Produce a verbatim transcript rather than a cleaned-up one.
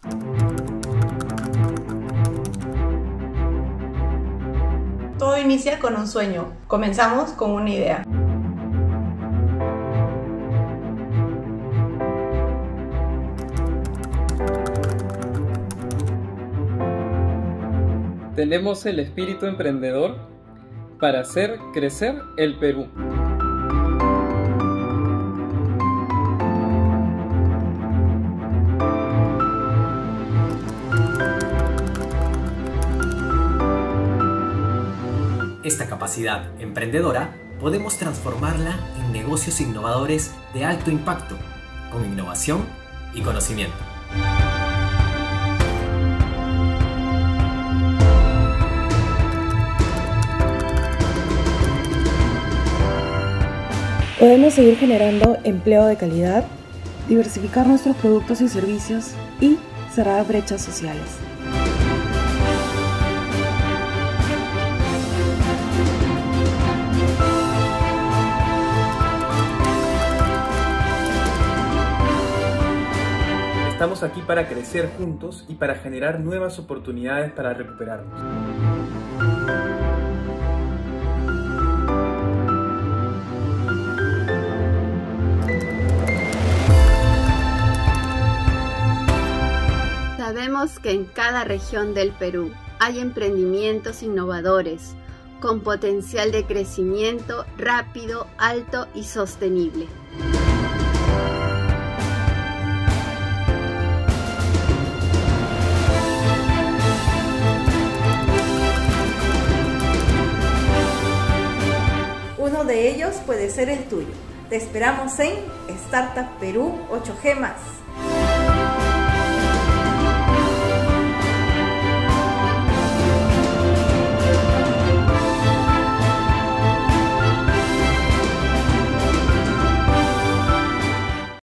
Todo inicia con un sueño. Comenzamos con una idea. Tenemos el espíritu emprendedor para hacer crecer el Perú. Esta capacidad emprendedora podemos transformarla en negocios innovadores de alto impacto, con innovación y conocimiento. Podemos seguir generando empleo de calidad, diversificar nuestros productos y servicios y cerrar brechas sociales. Estamos aquí para crecer juntos y para generar nuevas oportunidades para recuperarnos. Sabemos que en cada región del Perú hay emprendimientos innovadores con potencial de crecimiento rápido, alto y sostenible. Uno de ellos puede ser el tuyo. Te esperamos en Startup Perú ocho G más.